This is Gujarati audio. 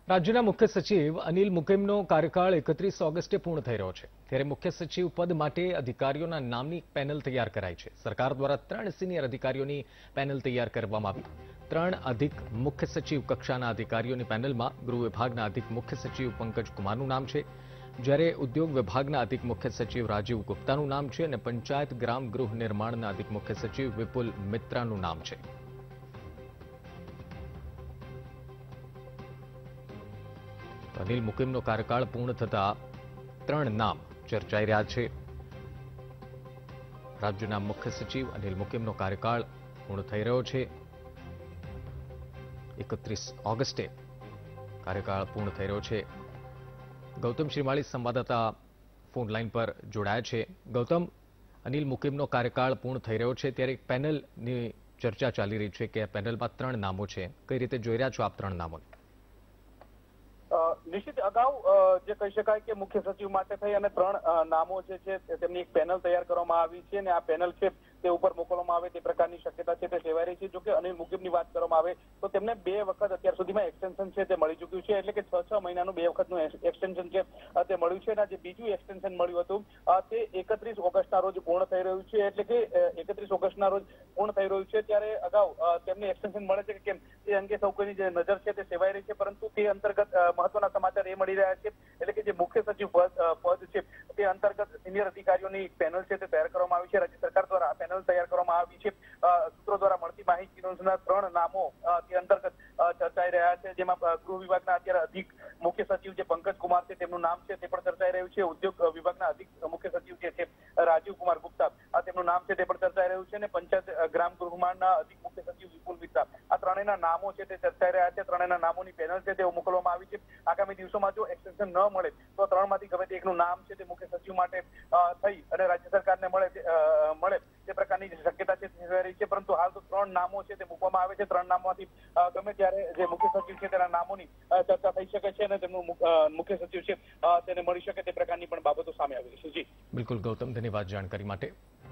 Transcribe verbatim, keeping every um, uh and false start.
રાજ્યના મુખ્ય સચિવ અનિલ મુકિમનો કાર્યકાળ એકત્રીસ ઓગસ્ટે પૂર્ણ થઈ રહ્યો છે ત્યારે મુખ્ય સચિવ પદ માટે અધિકારીઓના નામની પેનલ તૈયાર કરાઈ છે। સરકાર દ્વારા ત્રણ સિનિયર અધિકારીઓની પેનલ તૈયાર કરવામાં આવી। ત્રણ અધિક મુખ્ય સચિવ કક્ષાના અધિકારીઓની પેનલમાં ગૃહ વિભાગના અધિક મુખ્ય સચિવ પંકજ કુમારનું નામ છે, જ્યારે ઉદ્યોગ વિભાગના અધિક મુખ્ય સચિવ રાજીવ ગુપ્તાનું નામ છે અને પંચાયત ગ્રામ ગૃહ નિર્માણના અધિક મુખ્ય સચિવ વિપુલ મિત્રાનું નામ છે। અનિલ મુકિમનો કાર્યકાળ પૂર્ણ થતા ત્રણ નામ ચર્ચાઈ રહ્યા છે। રાજ્યના મુખ્ય સચિવ અનિલ મુકિમનો કાર્યકાળ પૂર્ણ થઈ રહ્યો છે। એકત્રીસ ઓગસ્ટે કાર્યકાળ પૂર્ણ થઈ રહ્યો છે। ગૌતમ શ્રીમાળી સંવાદદાતા ફોન લાઈન પર જોડાયા છે। ગૌતમ, અનિલ મુકિમનો કાર્યકાળ પૂર્ણ થઈ રહ્યો છે ત્યારે એક પેનલની ચર્ચા ચાલી રહી છે કે પેનલમાં ત્રણ નામો છે, કઈ રીતે જોઈ રહ્યા છો આપ ત્રણ નામોને? નિશ્ચિત અગાઉ જે કહી શકાય કે મુખ્ય સચિવ માટે થઈ અને ત્રણ નામો જે છે તેમની એક પેનલ તૈયાર કરવામાં આવી છે અને આ પેનલ છે તે ઉપર મોકલવામાં આવે તે પ્રકારની શક્યતા છે તે સેવાઈ રહી છે। જો કે અનિલ મુકિમની વાત કરવામાં આવે તો તેમને બે વખત અત્યાર સુધીમાં એક્સટેન્શન છે તે મળી ચૂક્યું છે, એટલે કે છ છ મહિનાનું બે વખતનું એક્સટેન્શન છે તે મળ્યું છે અને જે બીજું એક્સટેન્શન મળ્યું હતું તે એકત્રીસ ઓગસ્ટના રોજ પૂર્ણ થઈ રહ્યું છે, એટલે કે એકત્રીસ ઓગસ્ટના રોજ પૂર્ણ થઈ રહ્યું છે। ત્યારે અગાઉ તેમને એક્સટેન્શન મળે છે કે કેમ તે અંગે સૌ કોઈની જે નજર છે તે સેવાઈ રહી છે, પરંતુ તે અંતર્ગત મહત્વના સમાચાર એ મળી રહ્યા છે, એટલે કે જે મુખ્ય સચિવ પદ છે તે અંતર્ગત સિનિયર અધિકારીઓની પેનલ છે તે તૈયાર કરવામાં આવી છે। રાજ્ય સરકાર દ્વારા આ પેનલ તૈયાર કરવામાં આવી છે। સૂત્રો દ્વારા મળતી માહિતી અનુસાર ત્રણ નામો તે અંતર્ગત ચર્ચાઈ રહ્યા છે, જેમાં ગૃહ વિભાગના અત્યારે અધિક મુખ્ય સચિવ જે પંકજ કુમાર છે તેમનું નામ છે તે પણ ચર્ચાઈ રહ્યું છે। ઉદ્યોગ વિભાગના અધિક મુખ્ય સચિવ જે છે રાજીવ કુમાર ગુપ્તા તેમનું નામ છે તે પણ ચર્ચાઈ રહ્યું છે અને પંચાયત ગ્રામ ગૃહ નિર્માણના અધિક મુખ્ય સચિવ વિપુલ મિત્રા આ ત્રણેયના નામો છે તે ચર્ચાઈ રહ્યા છે। ત્રણેયના નામોની પેનલ છે તે મોકલવામાં આવી છે। આગામી દિવસોમાં જો એક્સટેન્શન ન મળે તો ત્રણમાંથી ગમે તે એકનું નામ છે તે મુખ્ય સચિવ માટે થઈ અને રાજ્ય સરકારને મળે મળે તે પ્રકારની શક્યતા છે તે રહી છે, પરંતુ હાલ તો ત્રણ નામો છે તે મૂકવામાં આવે છે। ત્રણ નામોમાંથી ગમે ત્યારે જે મુખ્ય સચિવ છે તેના નામોની ચર્ચા થઈ શકે છે અને તેમનું મુખ્ય સચિવ છે તેને મળી શકે તે પ્રકારની પણ બાબતો સામે આવી છે। જી બિલકુલ ગૌતમ, ધન્યવાદ જાણકારી માટે।